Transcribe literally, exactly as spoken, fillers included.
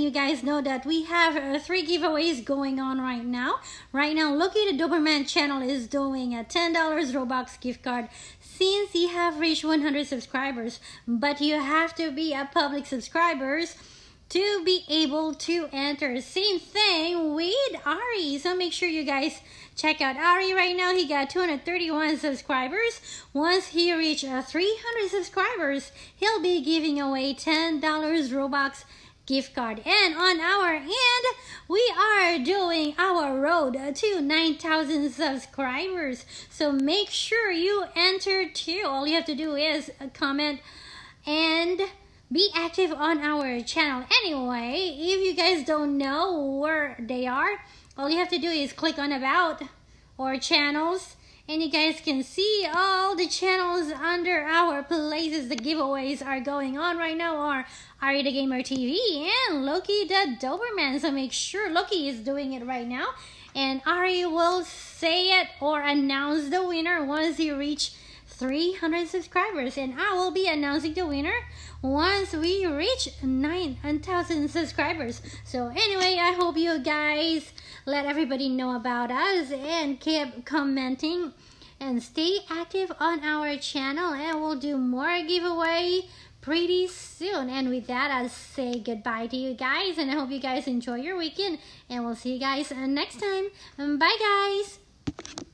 you guys know that we have uh, three giveaways going on right now. Right now, Loki the Doberman channel is doing a ten dollars Robux gift card since you have reached one hundred subscribers. But you have to be a public subscribers to be able to enter. Same thing with Ari. So make sure you guys check out Ari right now. He got two hundred thirty-one subscribers. Once he reaches uh, three hundred subscribers, he'll be giving away ten dollars Robux gift card. And on our end, we are doing our road to nine thousand subscribers. So make sure you enter too. All you have to do is comment and be active on our channel. Anyway, if you guys don't know where they are, all you have to do is click on about or channels, and you guys can see all the channels under our places the giveaways are going on right now are Ari the Gamer T V and Loki the Doberman. So make sure Loki is doing it right now, and Ari will say it or announce the winner once he reach three hundred subscribers, and I will be announcing the winner once we reach nine thousand subscribers. So anyway, I hope you guys let everybody know about us and keep commenting and stay active on our channel, and we'll do more giveaway pretty soon. And with that, I'll say goodbye to you guys, and I hope you guys enjoy your weekend, and we'll see you guys next time. Bye guys.